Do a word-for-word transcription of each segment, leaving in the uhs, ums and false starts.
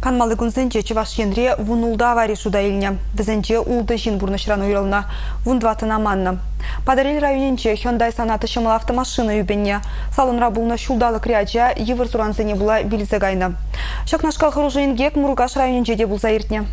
Канмалы күнсенче Чеваш енре вунулда аварий шуда илне. Візенче улды жин бурнышран уйрылна. Вундватын аманны. Падарел районенче Hyundai санаты шымыл автомашина юбенне. Салонра булна шулдалы кряча евір суранзене була вилзегайны. Шакнашкал хыружыйнгек Мургаш районенче де булза иртне.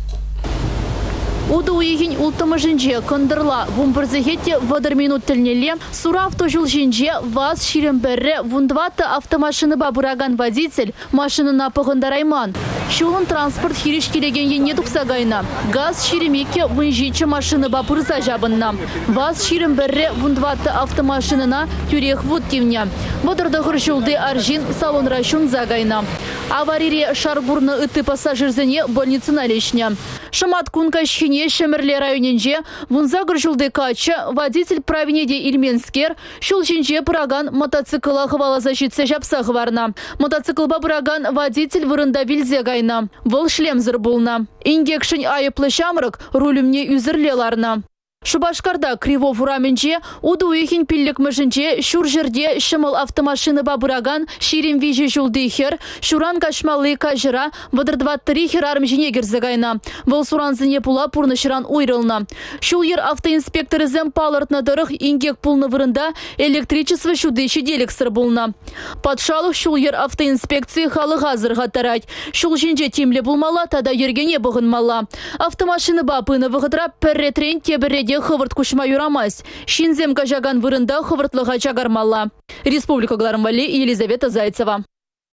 Уды уйгин ултымы жинже кындырла вумбырзыгетте вадыр минут тільнеле, сура автожул жинже ваз ширемберре вундваты автомашины бабураган водитель машинына пығындарайман. Шулын транспорт хириш келеген ене тұқсагайна. Газ ширемекке вынжичі машины бабурза жабынна. Ваз ширемберре вундваты автомашинына тюрех вуд тивне. Вадырды ғыршылды аржин салон рашун загайна. Аварире шарбурны ыты пассажирзене больницына лешне. Шамат кунка шхине шемерле районенже вунза гыржылды качы водитель правенеде Ильменскер шул жинже пыраган мотоцикла хвала защитсе жапса хварна. Мотоциклба пыраган водитель вырында вилзе гайна. Выл шлем зырбулна. Ингекшін айыплы шамрык рулюмне үзірлеларна. Шубашкарда Кривов ураменче уды уйхин пиллик мышынче шур жерде шымыл автомашины бабураган ширим вижи жулдыхер, шуран кашмалы кажыра вадырдваттыры хер армжине герзегайна. Вол суранзыне пула пурнышыран уйрылна. Шул ер автоинспекторы зем палыртна дырых ингек пулны вырында электричество шудыщи делик сырбулна. Подшалых шул ер автоинспекции халы газыр гатарать. Шул жинже тимле булмала, тада ергене бұғынмала. Автомашины бапыны вғыдра перретрен тебереде хывырт кушма юрамась. Шинзем кажаган вырында хывыртлыға чагармала. Республика Гларамвали, Елизавета Зайцева.